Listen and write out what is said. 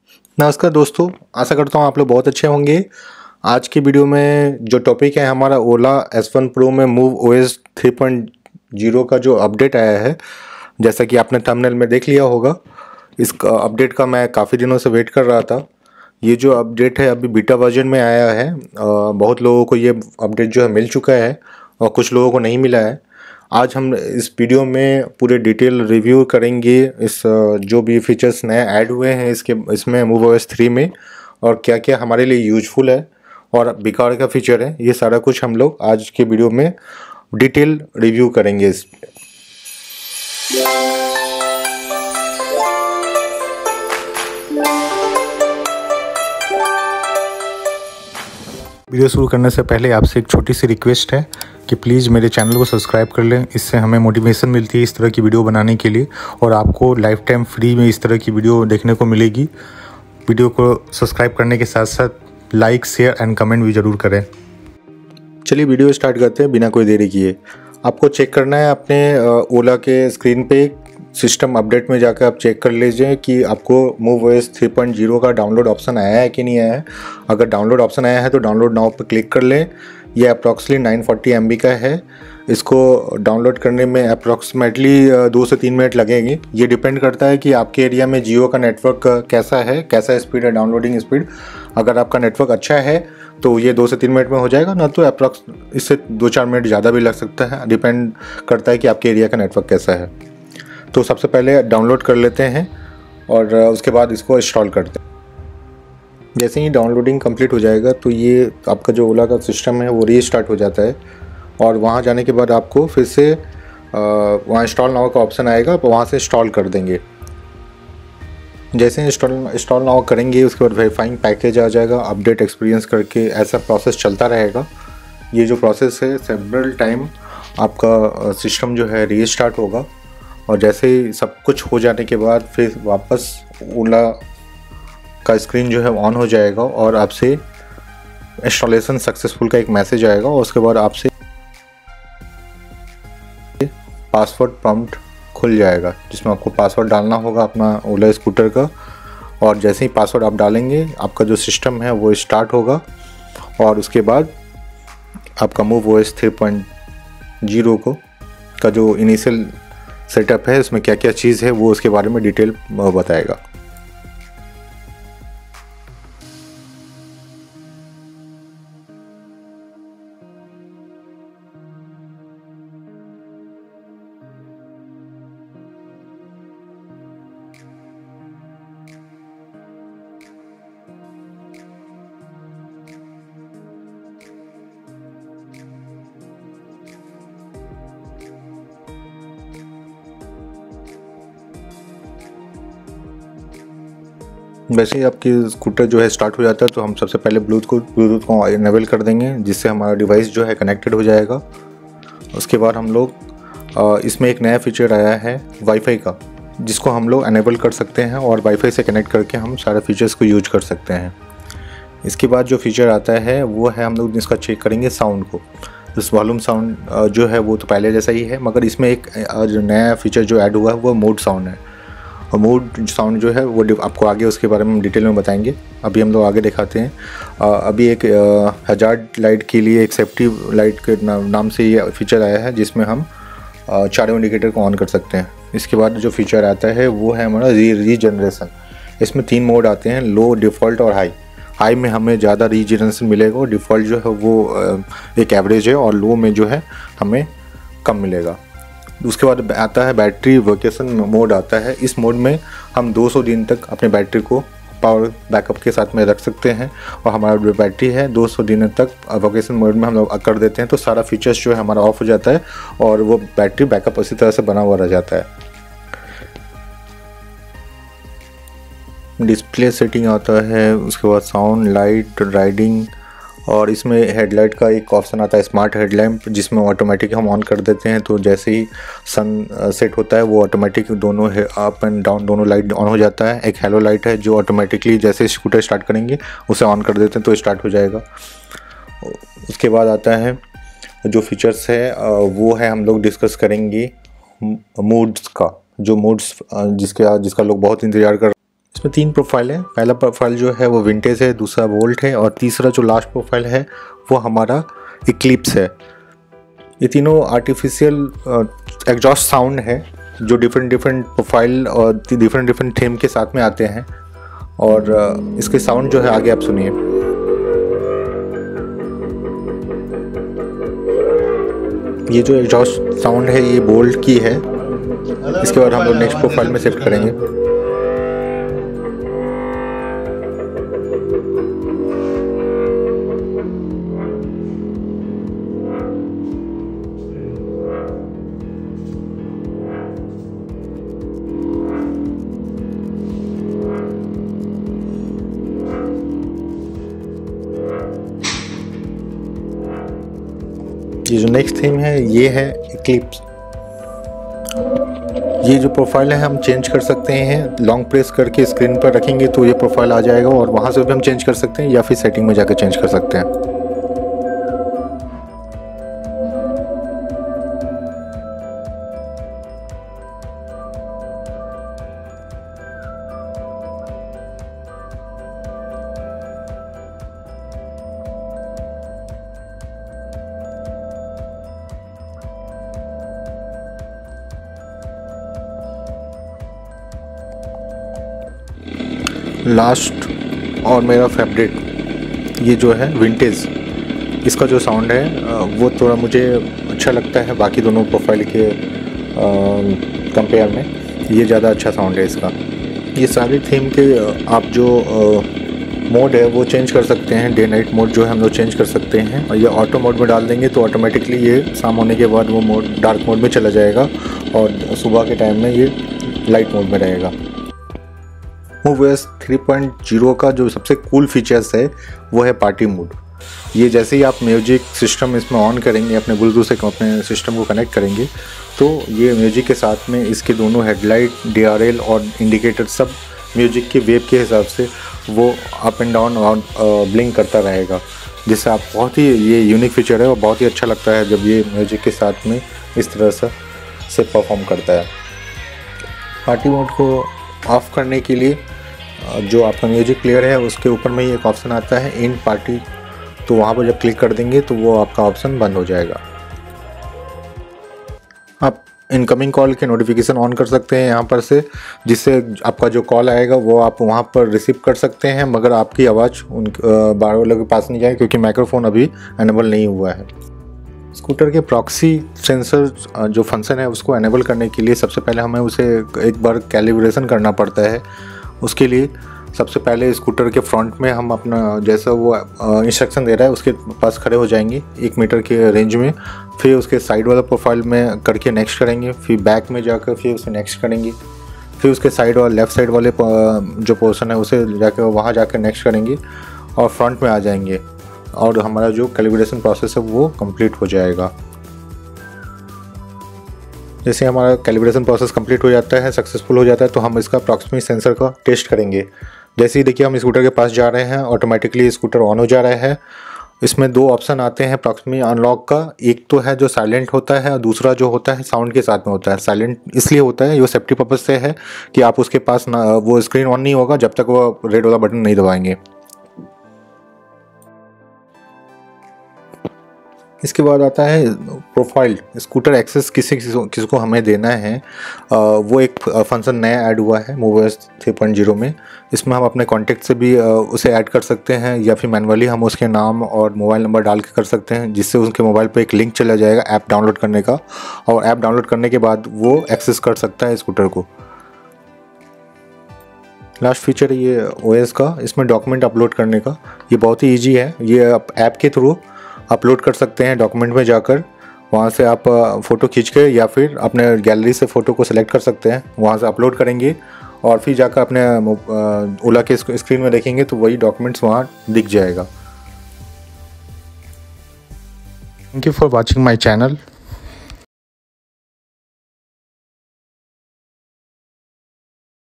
नमस्कार दोस्तों, आशा करता हूँ आप लोग बहुत अच्छे होंगे। आज की वीडियो में जो टॉपिक है हमारा ओला S1 Pro में मूव OS 3.0 का जो अपडेट आया है, जैसा कि आपने थंबनेल में देख लिया होगा। इस अपडेट का मैं काफ़ी दिनों से वेट कर रहा था। ये जो अपडेट है अभी बीटा वर्जन में आया है। बहुत लोगों को ये अपडेट जो है मिल चुका है और कुछ लोगों को नहीं मिला है। आज हम इस वीडियो में पूरे डिटेल रिव्यू करेंगे इस जो भी फीचर्स नए ऐड हुए हैं इसमें मूव OS 3 में, और क्या क्या हमारे लिए यूजफुल है और बेकार का फीचर है। ये सारा कुछ हम लोग आज के वीडियो में डिटेल रिव्यू करेंगे इस वीडियो शुरू करने से पहले आपसे एक छोटी सी रिक्वेस्ट है कि प्लीज़ मेरे चैनल को सब्सक्राइब कर लें। इससे हमें मोटिवेशन मिलती है इस तरह की वीडियो बनाने के लिए, और आपको लाइफ टाइम फ्री में इस तरह की वीडियो देखने को मिलेगी। वीडियो को सब्सक्राइब करने के साथ साथ लाइक, शेयर एंड कमेंट भी ज़रूर करें। चलिए वीडियो स्टार्ट करते हैं बिना कोई देरी किए। आपको चेक करना है अपने ओला के स्क्रीन पे, सिस्टम अपडेट में जाकर आप चेक कर लीजिए कि आपको मूव OS 3.0 का डाउनलोड ऑप्शन आया है कि नहीं आया है। अगर डाउनलोड ऑप्शन आया है तो डाउनलोड नाउ पर क्लिक कर लें। ये अप्रॉक्सीमेटली 940 MB का है। इसको डाउनलोड करने में अप्रॉक्सीमेटली 2 से 3 मिनट लगेंगे। ये डिपेंड करता है कि आपके एरिया में जियो का नेटवर्क कैसा है, कैसा स्पीड है, डाउनलोडिंग स्पीड। अगर आपका नेटवर्क अच्छा है तो ये 2 से 3 मिनट में हो जाएगा, ना तो अप्रॉक्स इससे 2-4 मिनट ज़्यादा भी लग सकता है। डिपेंड करता है कि आपके एरिया का नेटवर्क कैसा है। तो सबसे पहले डाउनलोड कर लेते हैं और उसके बाद इसको इंस्टॉल करते हैं। जैसे ही डाउनलोडिंग कंप्लीट हो जाएगा तो ये आपका जो ओला का सिस्टम है वो रीस्टार्ट हो जाता है, और वहाँ जाने के बाद आपको फिर से वहाँ इंस्टॉल नाउ का ऑप्शन आएगा, तो वहाँ से इंस्टॉल कर देंगे। जैसे ही इंस्टॉल नाउ करेंगे उसके बाद वेरीफाइंग पैकेज आ जाएगा, अपडेट एक्सपीरियंस करके ऐसा प्रोसेस चलता रहेगा। ये जो प्रोसेस है सेवरल टाइम आपका सिस्टम जो है रीस्टार्ट होगा, और जैसे ही सब कुछ हो जाने के बाद फिर वापस ओला का स्क्रीन जो है ऑन हो जाएगा और आपसे इंस्टॉलेशन सक्सेसफुल का एक मैसेज आएगा, और उसके बाद आपसे पासवर्ड प्रॉम्प्ट खुल जाएगा जिसमें आपको पासवर्ड डालना होगा अपना ओला स्कूटर का। और जैसे ही पासवर्ड आप डालेंगे आपका जो सिस्टम है वो स्टार्ट होगा, और उसके बाद आपका मूव OS 3.0 का जो इनिशियल सेटअप है उसमें क्या क्या चीज़ है वो उसके बारे में डिटेल बताएगा। वैसे ही आपकी स्कूटर जो है स्टार्ट हो जाता है तो हम सबसे पहले ब्लूटूथ को इनेबल कर देंगे, जिससे हमारा डिवाइस जो है कनेक्टेड हो जाएगा। उसके बाद हम लोग इसमें एक नया फीचर आया है वाईफाई का, जिसको हम लोग इनेबल कर सकते हैं और वाईफाई से कनेक्ट करके हम सारे फीचर्स को यूज कर सकते हैं। इसके बाद जो फीचर आता है वो है हम लोग इसका चेक करेंगे साउंड को। इस वॉल्यूम साउंड जो है वो तो पहले जैसा ही है, मगर इसमें एक जो नया फीचर जो ऐड हुआ है वो मोड साउंड है। और मोड साउंड जो है वो आपको आगे उसके बारे में डिटेल में बताएंगे। अभी हम लोग आगे दिखाते हैं। अभी एक हजार्ड लाइट के लिए एक सेफ्टी लाइट के नाम से ये फीचर आया है, जिसमें हम चारों इंडिकेटर को ऑन कर सकते हैं। इसके बाद जो फीचर आता है वो है हमारा रीजनरेशन। इसमें 3 मोड आते हैं, लो, डिफ़ॉल्ट और हाई। हाई में हमें ज़्यादा रीजनरेशन मिलेगा, और डिफ़ॉल्ट जो है वो एक एवरेज है, और लो में जो है हमें कम मिलेगा। उसके बाद आता है बैटरी वेकेशन मोड आता है। इस मोड में हम 200 दिन तक अपने बैटरी को पावर बैकअप के साथ में रख सकते हैं, और हमारा जो बैटरी है 200 दिन तक वेकेशन मोड में हम लोग कर देते हैं तो सारा फीचर्स जो है हमारा ऑफ हो जाता है, और वो बैटरी बैकअप उसी तरह से बना हुआ रह जाता है। डिस्प्ले सेटिंग आता है, उसके बाद साउंड, लाइट, राइडिंग, और इसमें हेडलाइट का एक ऑप्शन आता है स्मार्ट हेडलैम्प, जिसमें ऑटोमेटिक हम ऑन कर देते हैं तो जैसे ही सन सेट होता है वो ऑटोमेटिक दोनों अप एंड डाउन दोनों लाइट ऑन हो जाता है। एक हेलो लाइट है जो ऑटोमेटिकली जैसे स्कूटर स्टार्ट करेंगे उसे ऑन कर देते हैं तो स्टार्ट हो जाएगा। उसके बाद आता है जो फीचर्स है वो है हम लोग डिस्कस करेंगे मूड्स का, जो मूड्स जिसका लोग बहुत इंतज़ार कर। इसमें 3 प्रोफाइल है। पहला प्रोफाइल जो है वो विंटेज है, दूसरा वोल्ट है और तीसरा जो लास्ट प्रोफाइल है वो हमारा इक्लिप्स है। ये तीनों आर्टिफिशियल एग्जॉस्ट साउंड है जो डिफरेंट प्रोफाइल और डिफरेंट थीम के साथ में आते हैं। और इसके साउंड जो है आगे आप सुनिए। ये जो एग्जॉस्ट साउंड है ये वोल्ट की है। इसके बाद हम लोग नेक्स्ट प्रोफाइल में शिफ्ट करेंगे। ये जो नेक्स्ट थीम है ये है इक्लिप्स। ये जो प्रोफाइल है हम चेंज कर सकते हैं। लॉन्ग प्रेस करके स्क्रीन पर रखेंगे तो ये प्रोफाइल आ जाएगा और वहाँ से भी हम चेंज कर सकते हैं या फिर सेटिंग में जाकर चेंज कर सकते हैं। लास्ट और मेरा फेवरेट ये जो है विंटेज, इसका जो साउंड है वो थोड़ा मुझे अच्छा लगता है बाकी दोनों प्रोफाइल के कंपेयर में। ये ज़्यादा अच्छा साउंड है इसका। ये सारी थीम के आप जो मोड है वो चेंज कर सकते हैं। डे नाइट मोड जो है हम लोग चेंज कर सकते हैं और ये ऑटो मोड में डाल देंगे तो ऑटोमेटिकली ये शाम होने के बाद वो मोड डार्क मोड में चला जाएगा और सुबह के टाइम में ये लाइट मोड में रहेगा। MoveOS 3.0 का जो सबसे कूल फीचर्स है वो है पार्टी मोड। ये जैसे ही आप म्यूजिक सिस्टम इसमें ऑन करेंगे, अपने ब्लूटूथ से अपने सिस्टम को कनेक्ट करेंगे तो ये म्यूजिक के साथ में इसके दोनों हेडलाइट, DRL और इंडिकेटर सब म्यूजिक के वेव के हिसाब से वो अप एंड डाउन और ब्लिंक करता रहेगा, जिससे आप बहुत ही ये यूनिक फीचर है और बहुत ही अच्छा लगता है जब ये म्यूजिक के साथ में इस तरह से परफॉर्म करता है। पार्टी मोड को ऑफ़ करने के लिए जो आपका म्यूजिक प्लेयर है उसके ऊपर में ही एक ऑप्शन आता है एंड पार्टी, तो वहाँ पर जब क्लिक कर देंगे तो वो आपका ऑप्शन बंद हो जाएगा। आप इनकमिंग कॉल के नोटिफिकेशन ऑन कर सकते हैं यहाँ पर से, जिससे आपका जो कॉल आएगा वो आप वहाँ पर रिसीव कर सकते हैं, मगर आपकी आवाज़ उन बाहर वालों के पास नहीं जाए क्योंकि माइक्रोफोन अभी एनेबल नहीं हुआ है। स्कूटर के प्रॉक्सी सेंसर जो फंक्शन है उसको एनेबल करने के लिए सबसे पहले हमें उसे एक बार कैलिब्रेशन करना पड़ता है। उसके लिए सबसे पहले स्कूटर के फ्रंट में हम अपना जैसा वो इंस्ट्रक्शन दे रहा है उसके पास खड़े हो जाएंगे 1 मीटर के रेंज में। फिर उसके साइड वाला प्रोफाइल में करके नेक्स्ट करेंगे, फिर बैक में जाकर फिर उसे नेक्स्ट करेंगे, फिर उसके साइड और लेफ़्ट साइड वाले जो पोर्शन है उसे जाकर वहाँ जाकर नेक्स्ट करेंगे और फ्रंट में आ जाएंगे और हमारा जो कैलिब्रेशन प्रोसेस है वो कंप्लीट हो जाएगा। जैसे हमारा कैलिब्रेशन प्रोसेस कंप्लीट हो जाता है, सक्सेसफुल हो जाता है, तो हम इसका प्रॉक्सिमिटी सेंसर का टेस्ट करेंगे। जैसे ही देखिए हम स्कूटर के पास जा रहे हैं, ऑटोमेटिकली स्कूटर ऑन हो जा रहा है। इसमें 2 ऑप्शन आते हैं प्रॉक्सिमिटी अनलॉक का। एक तो है जो साइलेंट होता है और दूसरा जो होता है साउंड के साथ में होता है। साइलेंट इसलिए होता है, ये सेफ्टी पर्पज़ से है कि आप उसके पास ना वो स्क्रीन ऑन नहीं होगा जब तक वो रेड वाला बटन नहीं दबाएंगे। इसके बाद आता है प्रोफाइल। स्कूटर एक्सेस किसी को हमें देना है, वो एक फंक्शन नया ऐड हुआ है MoveOS 3.0 में। इसमें हम अपने कॉन्टैक्ट से भी उसे ऐड कर सकते हैं या फिर मैनुअली हम उसके नाम और मोबाइल नंबर डाल के कर सकते हैं, जिससे उसके मोबाइल पे एक लिंक चला जाएगा ऐप डाउनलोड करने का, और ऐप डाउनलोड करने के बाद वो एक्सेस कर सकता है स्कूटर को। लास्ट फीचर है ये OS का, इसमें डॉक्यूमेंट अपलोड करने का। ये बहुत ही ईजी है, ये आप ऐप के थ्रू अपलोड कर सकते हैं। डॉक्यूमेंट में जाकर वहाँ से आप फ़ोटो खींच के या फिर अपने गैलरी से फ़ोटो को सिलेक्ट कर सकते हैं, वहाँ से अपलोड करेंगे और फिर जाकर अपने ओला के स्क्रीन में देखेंगे तो वही डॉक्यूमेंट्स वहाँ दिख जाएगा। Thank you for watching my channel.